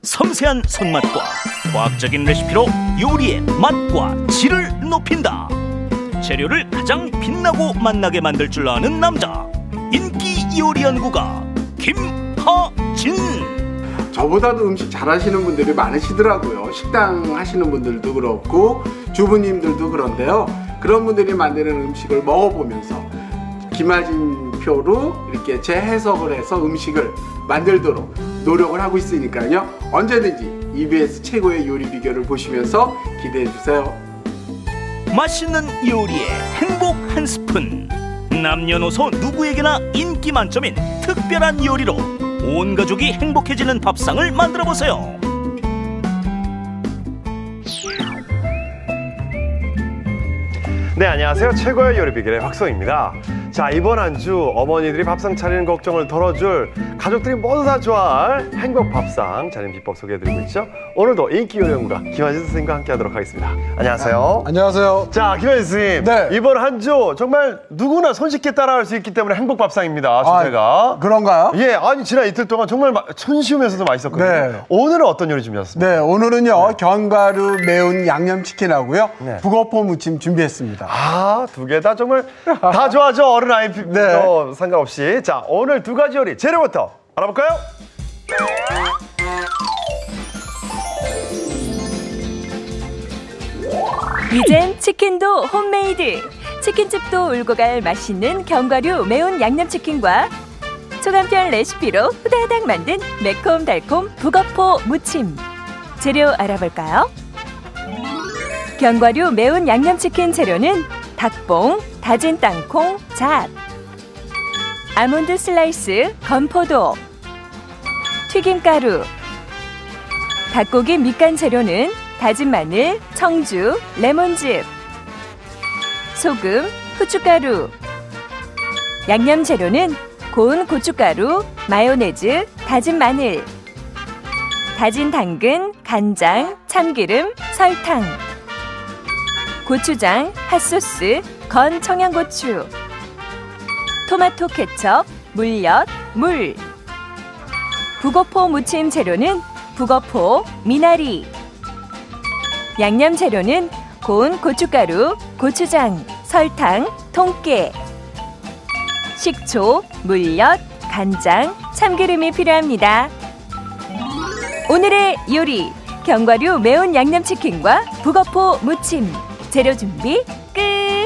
섬세한 손맛과 과학적인 레시피로 요리의 맛과 질을 높인다. 재료를 가장 빛나고 맛나게 만들 줄 아는 남자, 인기 요리 연구가 김하진. 저보다도 음식 잘하시는 분들이 많으시더라고요. 식당 하시는 분들도 그렇고 주부님들도 그런데요. 그런 분들이 만드는 음식을 먹어보면서 김하진 표로 이렇게 재해석을 해서 음식을 만들도록 노력을 하고 있으니까요. 언제든지 EBS 최고의 요리 비결을 보시면서 기대해주세요. 맛있는 요리에 행복 한 스푼. 남녀노소 누구에게나 인기 만점인 특별한 요리로 온 가족이 행복해지는 밥상을 만들어보세요. 네, 안녕하세요. 최고의 요리 비결의 확성입니다. 자, 이번 한 주 어머니들이 밥상 차리는 걱정을 덜어줄, 가족들이 모두 다 좋아할 행복 밥상 차리는 비법 소개해드리고 있죠. 오늘도 인기 요리 연구가 김하진 선생님과 함께 하도록 하겠습니다. 안녕하세요. 안녕하세요. 자, 김하진 선생님. 네. 이번 한 주 정말 누구나 손쉽게 따라할 수 있기 때문에 행복 밥상입니다. 주제가. 그런가요? 예, 아니 지난 이틀 동안 정말 손쉬우면서도 맛있었거든요. 네. 오늘은 어떤 요리 준비하셨습니까? 네, 오늘은요 견과류 매운 양념치킨하고요 네. 북어포 무침 준비했습니다. 아, 두 개 다 정말 다 좋아하죠. 어른 아이 네. 상관없이. 자, 오늘 두 가지 요리 재료부터 알아볼까요? 이젠 치킨도 홈메이드. 치킨집도 울고 갈 맛있는 견과류 매운 양념치킨과 초간편 레시피로 후다닥 만든 매콤달콤 북어포 무침. 재료 알아볼까요? 견과류 매운 양념치킨 재료는 닭봉, 다진 땅콩, 잣, 아몬드 슬라이스, 건포도, 튀김가루. 닭고기 밑간 재료는 다진 마늘, 청주, 레몬즙, 소금, 후춧가루. 양념 재료는 고운 고춧가루, 마요네즈, 다진 마늘, 다진 당근, 간장, 참기름, 설탕, 고추장, 핫소스, 건 청양고추, 토마토 케첩, 물엿, 물. 북어포 무침 재료는 북어포, 미나리. 양념 재료는 고운 고춧가루, 고추장, 설탕, 통깨, 식초, 물엿, 간장, 참기름이 필요합니다. 오늘의 요리, 견과류 매운 양념치킨과 북어포 무침. 재료 준비 끝!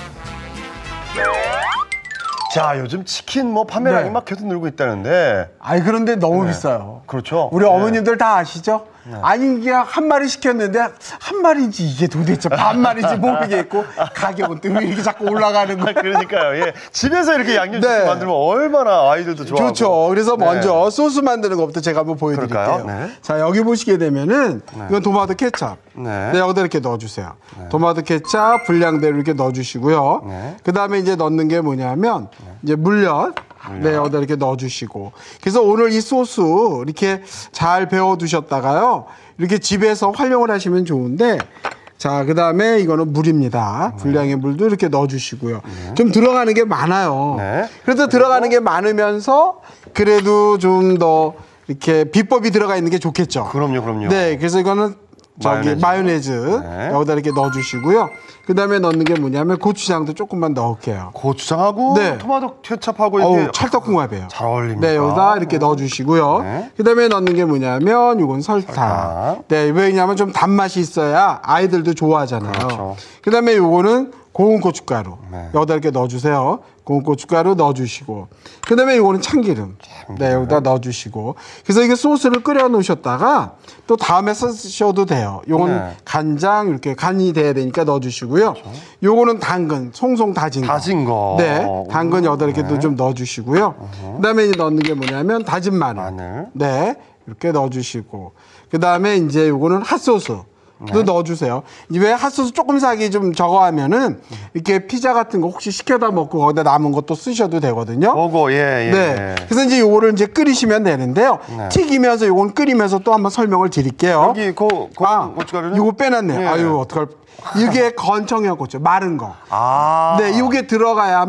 자, 요즘 치킨 뭐 판매량이 네. 막 계속 늘고 있다는데. 아니 그런데 너무 비싸요. 그렇죠. 우리 네. 어머님들 다 아시죠? 아니 그냥 한 마리 시켰는데 한 마리인지 이게 도대체 반 마리인지 모르겠고 가격은 또 왜 이렇게 자꾸 올라가는 거야. 그러니까요. 예. 집에서 이렇게 양념치킨 네. 만들면 얼마나 아이들도 좋아하고. 그렇죠. 그래서 네. 먼저 소스 만드는 것부터 제가 한번 보여드릴게요. 그럴까요? 네. 자, 여기 보시게 되면은 이건 토마토 케첩. 네. 네, 여기다 이렇게 넣어주세요. 토마토 케첩 분량대로 이렇게 넣어주시고요. 네. 그 다음에 이제 넣는 게 뭐냐면 이제 물엿. 네, 여기다 이렇게 넣어주시고. 그래서 오늘 이 소스 이렇게 잘 배워두셨다가요. 이렇게 집에서 활용을 하시면 좋은데, 자, 그 다음에 이거는 물입니다. 분량의 물도 이렇게 넣어주시고요. 좀 들어가는 게 많아요. 네. 그래도 들어가는 게 많으면서 그래도 좀 더 이렇게 비법이 들어가 있는 게 좋겠죠. 그럼요. 네, 그래서 이거는 저기 마요네즈 네. 여기다 이렇게 넣어주시고요. 그 다음에 넣는 게 뭐냐면 고추장도 조금만 넣을게요. 고추장하고 네. 토마토 케첩하고 이렇게 어우, 찰떡궁합이에요. 잘 어울립니다. 네, 여기다 이렇게 넣어주시고요. 네. 그 다음에 넣는 게 뭐냐면 이건 설탕. 네, 왜냐면 좀 단맛이 있어야 아이들도 좋아하잖아요. 그렇죠. 그 다음에 요거는 고운 고춧가루. 네. 여기다 이렇게 넣어주세요. 고운 고춧가루 넣어주시고. 그 다음에 요거는 참기름. 네, 여기다 넣어주시고. 그래서 이게 소스를 끓여 놓으셨다가 또 다음에 쓰셔도 돼요. 요건 네. 간장 이렇게 간이 돼야 되니까 넣어주시고요. 요거는 당근, 송송 다진 거. 다진 거. 네, 당근 여기다 이렇게 네. 또 좀 넣어주시고요. 그 다음에 이제 넣는 게 뭐냐면 다진 마늘. 네, 이렇게 넣어주시고. 그 다음에 이제 요거는 핫소스. 또 넣어주세요. 왜 핫소스 조금 사기 좀 적어 하면은 이렇게 피자 같은 거 혹시 시켜다 먹고 거기다 남은 것도 쓰셔도 되거든요. 오고, 예. 네. 그래서 이제 요거를 이제 끓이시면 되는데요. 네. 튀기면서 요건 끓이면서 또 한번 설명을 드릴게요. 여기 고춧가루는? 요거 빼놨네요. 예. 아유, 어떡할. 이게 건청형 고추, 마른 거. 아. 네, 이게 들어가야만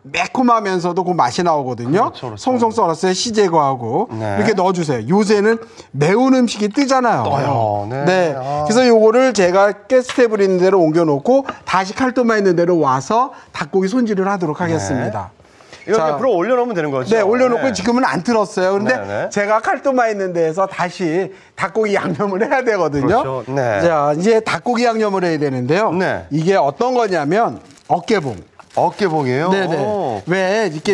매콤하면서도 그 맛이 나오거든요. 그렇죠, 그렇죠. 송송 썰었어요. 씨 제거하고 네. 이렇게 넣어주세요. 요새는 매운 음식이 뜨잖아요. 떠요. 네. 아. 그래서 요거를 제가 가스테이블 있는 데로 옮겨놓고 다시 칼도마 있는 데로 와서 닭고기 손질을 하도록 하겠습니다. 이거 자, 그냥 불어 올려놓으면 되는 거죠? 네, 올려놓고 네. 지금은 안 틀었어요. 근데 네, 네. 제가 칼도마 있는 데에서 다시 닭고기 양념을 해야 되거든요. 그렇죠. 네. 자, 이제 닭고기 양념을 해야 되는데요. 네. 이게 어떤 거냐면 어깨봉. 어깨봉이에요? 네네. 오. 왜 이렇게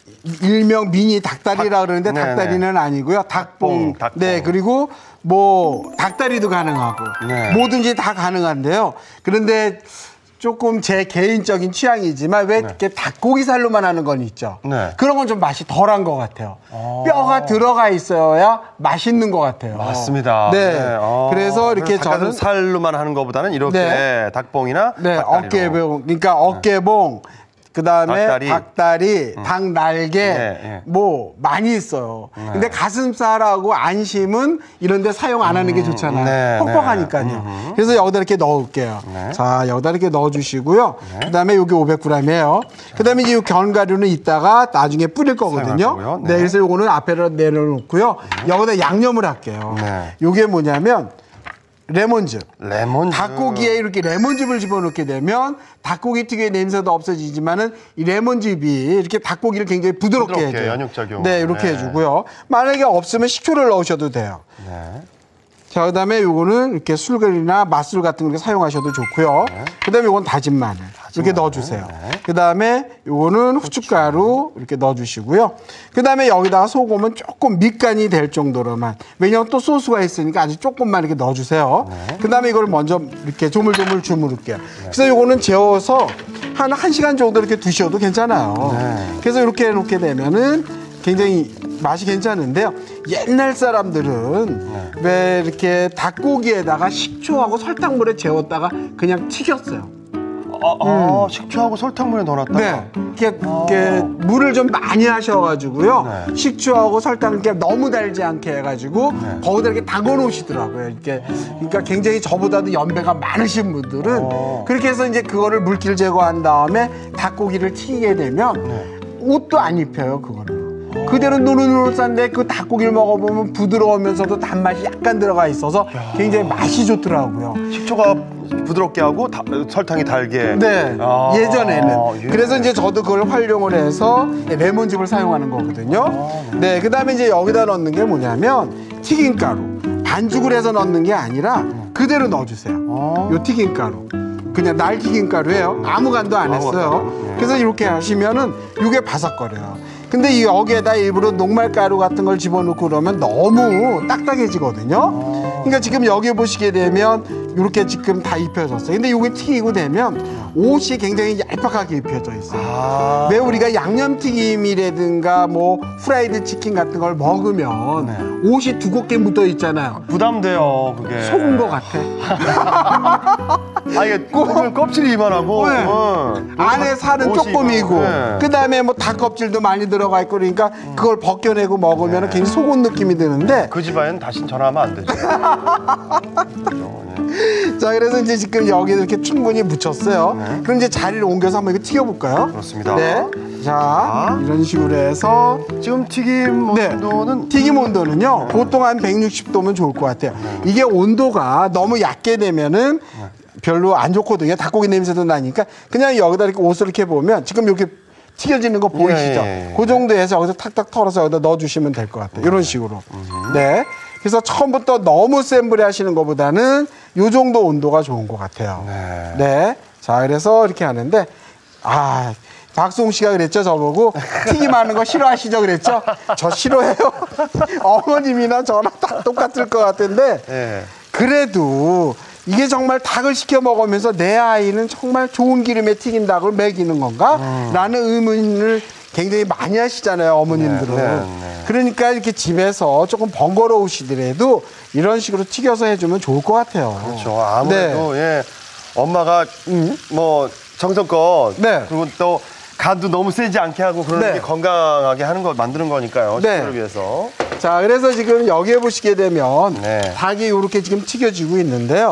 일명 미니 닭다리라 그러는데 네네. 닭다리는 아니고요. 닭봉. 닭봉. 네, 그리고 뭐 닭다리도 가능하고 네. 뭐든지 다 가능한데요. 그런데 조금 제 개인적인 취향이지만 왜 이렇게 닭고기살로만 하는 건 있죠. 네. 그런 건 좀 맛이 덜한 것 같아요. 뼈가 들어가 있어야 맛있는 것 같아요. 맞습니다. 네. 그래서 이렇게 저는 살로만 하는 것보다는 이렇게 네. 닭봉이나 네, 닭다리로. 어깨봉. 그러니까 어깨봉. 그다음에 닭다리, 닭날개 네. 뭐 많이 있어요. 근데 가슴살하고 안심은 이런 데 사용 안 하는 게 좋잖아요. 네, 퍽퍽하니까요. 그래서 여기다 이렇게 넣을게요. 네. 자, 여기다 이렇게 넣어 주시고요. 그다음에 여기 500g이에요. 그다음에 이제 이 견과류는 이따가 나중에 뿌릴 거거든요. 사용하고요. 네. 그래서 요거는 앞에다 내려놓고요. 여기다 양념을 할게요. 네. 요게 뭐냐면 레몬즙. 레몬즙. 닭고기에 이렇게 레몬즙을 집어넣게 되면 닭고기 특유의 냄새도 없어지지만은 이 레몬즙이 이렇게 닭고기를 굉장히 부드럽게 해줘요. 연육작용. 네, 이렇게 네. 해주고요. 만약에 없으면 식초를 넣으셔도 돼요. 네. 자, 그다음에 요거는 이렇게 술걸이나 맛술 같은 거 사용하셔도 좋고요. 그다음에 요건 다진 마늘 이렇게 넣어주세요. 그다음에 요거는 후춧가루 이렇게 넣어주시고요. 그다음에 여기다가 소금은 조금 밑간이 될 정도로만. 왜냐하면 또 소스가 있으니까 아주 조금만 이렇게 넣어주세요. 그다음에 이걸 먼저 이렇게 조물조물 주무를게요. 그래서 요거는 재워서 한 1시간 정도 이렇게 두셔도 괜찮아요. 그래서 이렇게 해놓게 되면은 굉장히 맛이 괜찮은데요. 옛날 사람들은 왜 이렇게 닭고기에다가 식초하고 설탕물에 재웠다가 그냥 튀겼어요. 식초하고 설탕물에 넣어놨다가. 네. 이렇게 물을 좀 많이 하셔가지고요. 식초하고 설탕을 이렇게 너무 달지 않게 해가지고 거기다 이렇게 담궈 놓으시더라고요. 이렇게. 그러니까 굉장히 저보다도 연배가 많으신 분들은 그렇게 해서 이제 그거를 물기를 제거한 다음에 닭고기를 튀기게 되면 옷도 안 입혀요, 그거는. 그대로 노릇노릇한데 그 닭고기를 먹어보면 부드러우면서도 단맛이 약간 들어가 있어서 굉장히 맛이 좋더라고요. 식초가 부드럽게 하고 설탕이 달게. 네, 예전에는. 그래서 이제 저도 그걸 활용을 해서 레몬즙을 사용하는 거거든요. 네, 그 다음에 이제 여기다 넣는 게 뭐냐면 튀김가루. 반죽을 해서 넣는 게 아니라 그대로 넣어주세요. 요 튀김가루. 그냥 날 튀김가루예요. 아무 간도 안 했어요. 그래서 이렇게 하시면은 이게 바삭거려요. 근데 이 여기에다 일부러 녹말가루 같은 걸 집어넣고 그러면 너무 딱딱해지거든요. 그러니까 지금 여기 보시게 되면 이렇게 지금 다 입혀졌어요. 근데 이게 튀기고 되면 옷이 굉장히 얄팍하게 입혀져 있어요. 왜 우리가 양념튀김이라든가 뭐 프라이드 치킨 같은 걸 먹으면 옷이 두껍게 묻어 있잖아요. 부담돼요, 그게. 속은 것 같아. 이게 껍질이 이만하고. 네. 안에 살은 조금이고 그 다음에 뭐 닭 껍질도 많이 들어가 있고 그러니까 그걸 벗겨내고 먹으면 굉장히 속은 느낌이 드는데 그 집안엔 다신 전화하면 안 되죠. 자, 그래서 이제 지금 여기 이렇게 충분히 묻혔어요. 그럼 이제 자리를 옮겨서 한번 이거 튀겨볼까요? 그렇습니다. 네. 자, 이런 식으로 해서 지금 튀김 온도는 튀김 온도는요 보통 한 160도면 좋을 것 같아요. 이게 온도가 너무 얕게 되면은 별로 안 좋거든요. 닭고기 냄새도 나니까 그냥 여기다 이렇게 옷을 이렇게 보면 지금 이렇게 튀겨지는 거 보이시죠? 그 정도에서 여기서 탁탁 털어서 여기다 넣어주시면 될 것 같아요. 이런 식으로. 네. 그래서 처음부터 너무 센 불에 하시는 것보다는 이 정도 온도가 좋은 것 같아요. 네. 자, 그래서 이렇게 하는데 박수홍 씨가 그랬죠, 저보고. 튀김하는 거 싫어하시죠, 그랬죠? 저 싫어해요. 어머님이나 저나 다 똑같을 것 같은데. 그래도 이게 정말 닭을 시켜 먹으면서 내 아이는 정말 좋은 기름에 튀긴 닭을 먹이는 건가? 라는 의문을 굉장히 많이 하시잖아요, 어머님들은. 그러니까 이렇게 집에서 조금 번거로우시더라도 이런 식으로 튀겨서 해주면 좋을 것 같아요. 그렇죠. 아무래도 엄마가 뭐 정성껏 그리고 또 간도 너무 세지 않게 하고 그러는 게 건강하게 하는 거 만드는 거니까요. 식구를 위해서. 자, 그래서 지금 여기에 보시게 되면 닭이 이렇게 지금 튀겨지고 있는데요.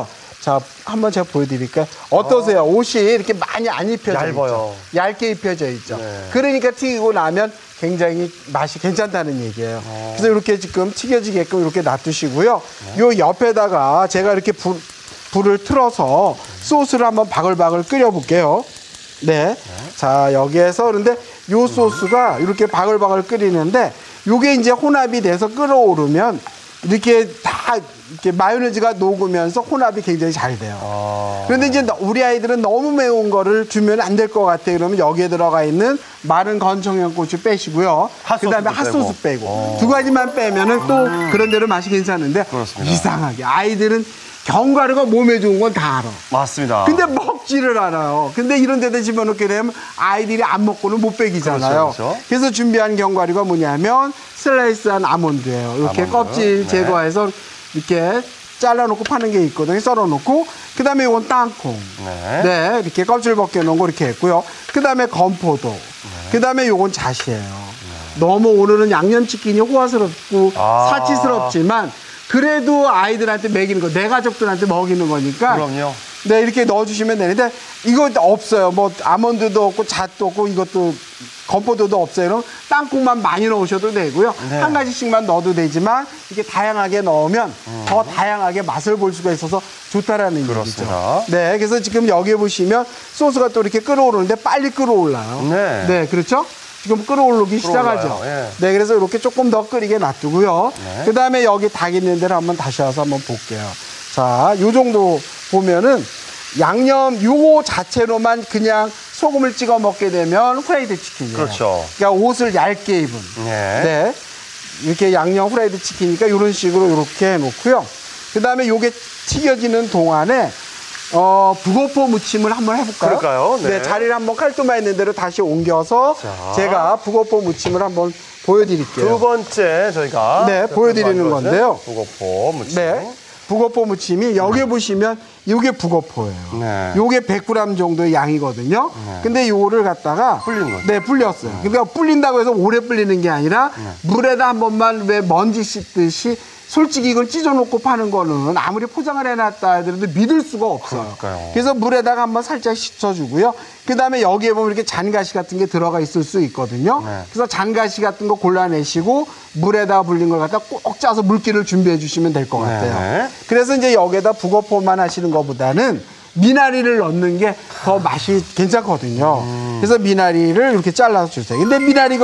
자, 한번 제가 보여드릴까요? 어떠세요? 옷이 이렇게 많이 안 입혀져 얇아요. 있죠. 얇게 입혀져 있죠. 네. 그러니까 튀기고 나면 굉장히 맛이 괜찮다는 얘기예요. 그래서 이렇게 지금 튀겨지게끔 이렇게 놔두시고요. 요 옆에다가 제가 이렇게 불을 틀어서 소스를 한번 바글바글 끓여볼게요. 네. 자, 여기에서 그런데 요 소스가 이렇게 바글바글 끓이는데 요게 이제 혼합이 돼서 끓어오르면 이렇게 다 이렇게 마요네즈가 녹으면서 혼합이 굉장히 잘 돼요. 그런데 이제 우리 아이들은 너무 매운 거를 주면 안 될 것 같아요. 그러면 여기에 들어가 있는 마른 건청양고추 빼시고요. 그다음에 핫소스 빼고 두 가지만 빼면은 또 그런 대로 맛이 괜찮은데 그렇습니다. 이상하게 아이들은 견과류가 몸에 좋은 건 다 알아. 맞습니다. 근데 먹지를 않아요. 근데 이런 데다 집어넣게 되면 아이들이 안 먹고는 못 먹이잖아요. 그렇죠. 그래서 준비한 견과류가 뭐냐면 슬라이스한 아몬드예요. 이렇게 아몬드. 껍질 네. 제거해서 이렇게 잘라놓고 파는 게 있거든요. 썰어놓고 그다음에 이건 땅콩. 네, 이렇게 껍질 벗겨놓은 거 이렇게 했고요. 그다음에 건포도. 그다음에 요건 잣이에요. 너무 오늘은 양념치킨이 호화스럽고 사치스럽지만 그래도 아이들한테 먹이는 거, 내 가족들한테 먹이는 거니까. 그럼요. 네, 이렇게 넣어주시면 되는데, 이거 없어요. 뭐, 아몬드도 없고, 잣도 없고, 이것도, 건포도도 없어요. 그럼 땅콩만 많이 넣으셔도 되고요. 네. 한 가지씩만 넣어도 되지만, 이게 다양하게 넣으면 더 다양하게 맛을 볼 수가 있어서 좋다라는 그렇습니다. 얘기죠. 네, 그래서 지금 여기 보시면 소스가 또 이렇게 끓어오르는데 빨리 끓어올라요. 네. 네, 그렇죠? 지금 끓어오르기 시작하죠. 예. 네, 그래서 이렇게 조금 더 끓이게 놔두고요. 네. 그 다음에 여기 닭 있는 데를 한번 다시 와서 한번 볼게요. 자, 요 정도 보면은 양념 요거 자체로만 그냥 소금을 찍어 먹게 되면 후라이드 치킨이에요. 그렇죠. 그러니까 옷을 얇게 입은. 네. 네. 이렇게 양념 후라이드 치킨이니까 이런 식으로 이렇게 해놓고요. 그 다음에 요게 튀겨지는 동안에 북어포 무침을 한번 해볼까요? 그럴까요? 네. 네, 자리를 한번 칼도마 있는 대로 다시 옮겨서 자. 제가 북어포 무침을 한번 보여드릴게요. 두 번째 저희가 네, 보여드리는 건데요. 북어포 무침. 네, 북어포 무침이 여기 보시면 이게 북어포예요. 네. 요게 100g 정도의 양이거든요. 근데 요거를 갖다가 불린 거죠? 네, 불렸어요. 그러니까 불린다고 해서 오래 불리는 게 아니라 물에다 한 번만 왜 먼지 씻듯이 솔직히 이걸 찢어놓고 파는 거는 아무리 포장을 해놨다 하더라도 믿을 수가 없어요. 그러니까요. 그래서 물에다가 한번 살짝 씻어주고요. 그 다음에 여기에 보면 이렇게 잔가시 같은 게 들어가 있을 수 있거든요. 네. 그래서 잔가시 같은 거 골라내시고 물에다가 불린 걸 갖다 꼭 짜서 물기를 준비해 주시면 될 것 같아요. 네. 그래서 이제 여기에다 북어포만 하시는 것보다는 미나리를 넣는 게 더 맛이 괜찮거든요. 그래서 미나리를 이렇게 잘라서 주세요. 근데 미나리가